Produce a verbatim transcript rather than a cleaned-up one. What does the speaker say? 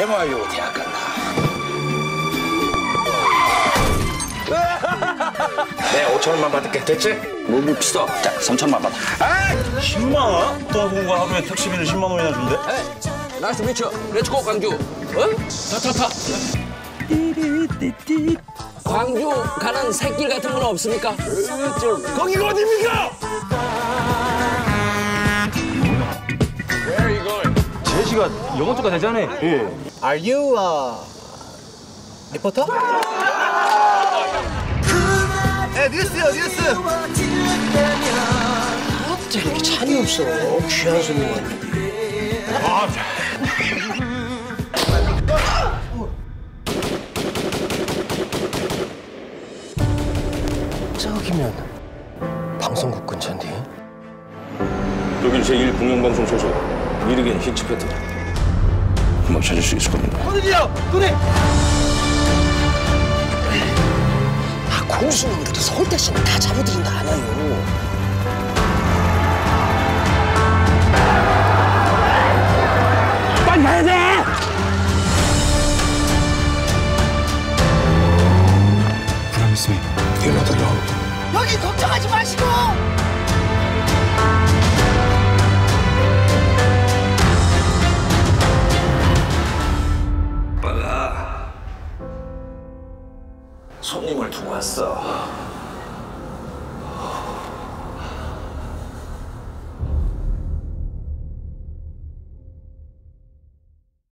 엠아이오 대학 간다. 내 오천원만 받을게. 됐지? 뭐 비싸. 자, 삼천만 받아. 아! 십만 원? 도와보고 하루에 택시비를 십만 원이나 준대? 에이, 나이스 미쳐. 렛츠고 광주. 어? 타, 타, 타. 광주 가는 새길 같은 건 없습니까? 거기가 어딥니까? 제시가 영어 쪽가 되잖아. 예. Are you a 리포터? 네, 뉴스요, 뉴스. 어째 이렇게 찬이 없어? 귀한 손님 왔는데. 아, 저기면 방송국 근처인데. 여긴 제일 공영방송 소속 미르겐 히치패트. 금방 찾을 수 있을 겁니다. 누구요? 누구? 아, 공수놈들도 서울대시는 다 잡아들인다 않아요. 빨리 가야 돼! Promise me you're not alone. 여기 걱정하지 마시고. 손님을 두고 왔어.